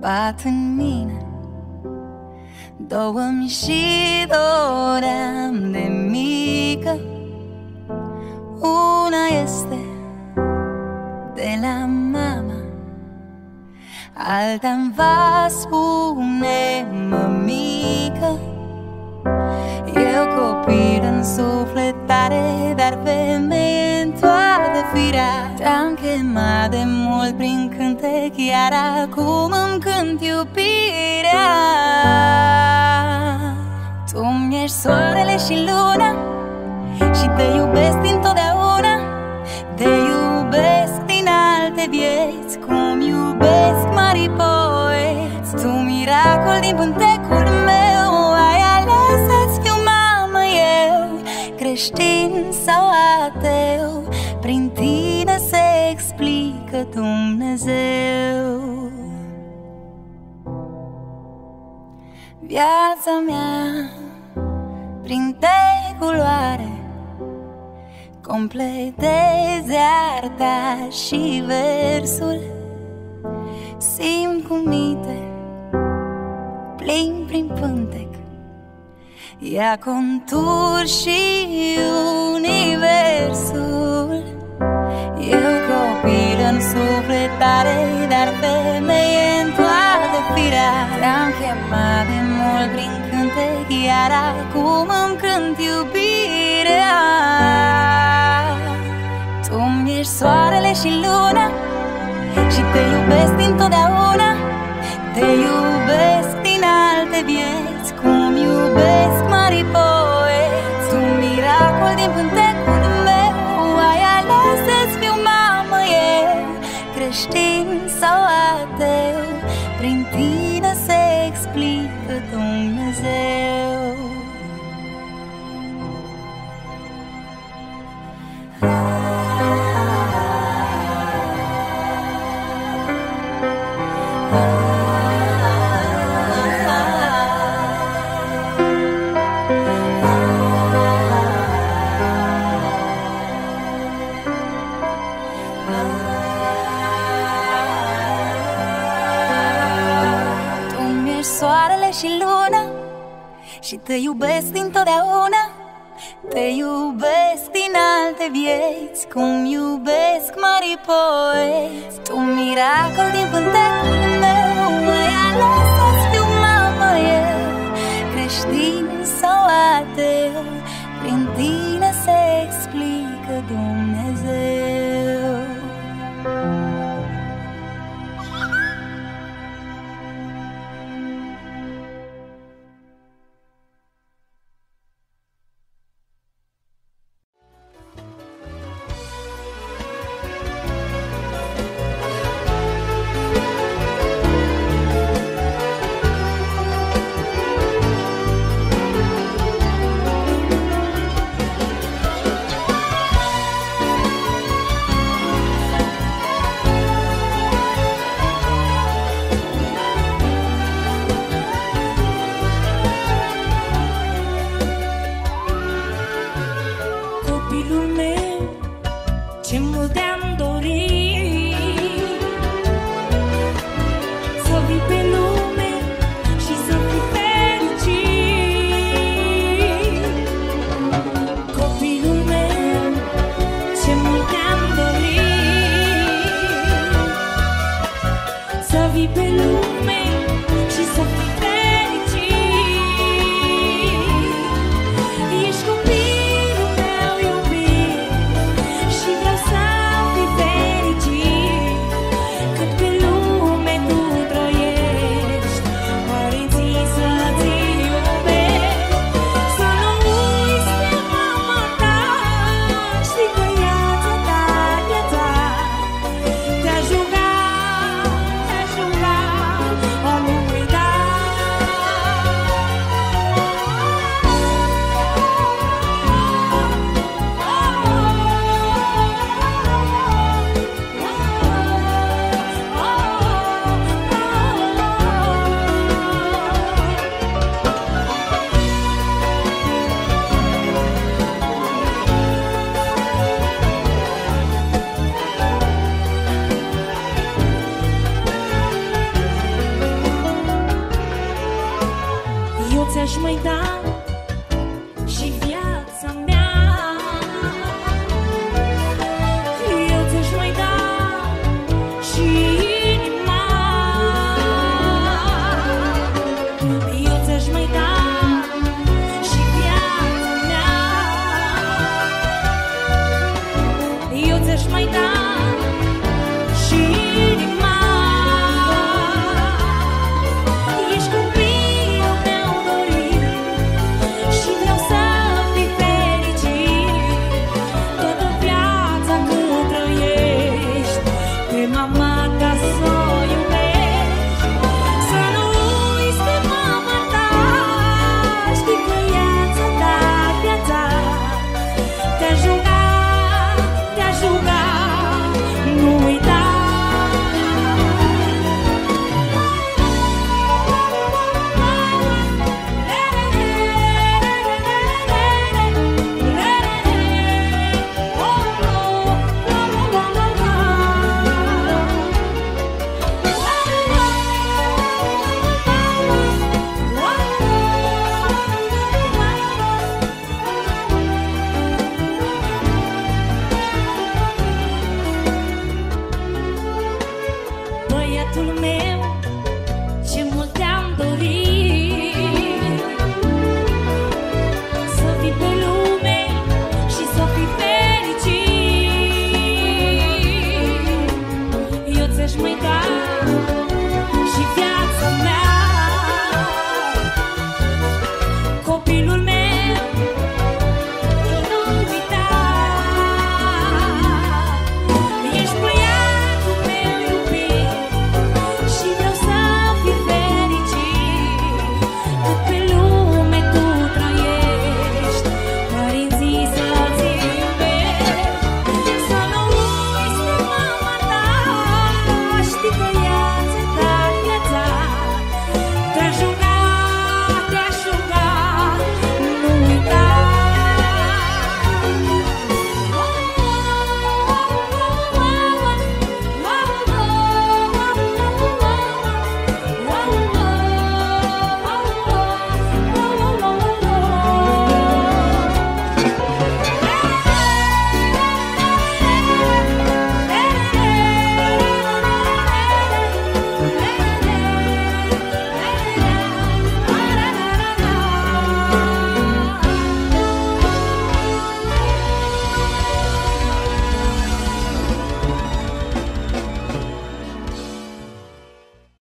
bat în mine. 2000 și doream de mică. Una este de la mama, alta-mi va spune mămică. Eu copil în suflet tare, dar femeie în toată firea. Te-am chemat de mult prin cântec, iar acum îmi cânt iubirea. Tu mi-ești soarele și luna și te iubesc dintotdeauna. Te iubesc din alte vieți, cum iubesc mari poeți. Tu miracol din pântecul meu, ai ales să-ți fiu mamă eu. Creștin sau ateu, prin tine se explică Dumnezeu. Viața mea prinde culoare, completezi arta și versul. Simt cum minte plin prin pântec, ia contur și universul. Eu copil în sufletare, dar femeie în toată firea. Te-am chemat de mult prin cântec, iar acum îmi cânt iubirea. Tu mi-ești soarele și luna și te iubesc dintotdeauna. Te iubesc din alte vieți, cum iubesc mari poeți. Tu miracol din pântecul meu, ai ales să-ți fiu mamă eu. Creștin sau ateu, prin tine se explică Dumnezeu. Soarele și luna și te iubesc dintotdeauna. Te iubesc din alte vieți, cum iubesc mari poeți. Tu miracol din pântecul meu, ai ales să-ți fiu mamă eu. Creștin sau ateu, prin tine se explică Dumnezeu. Te-a jugat, n-aș mai da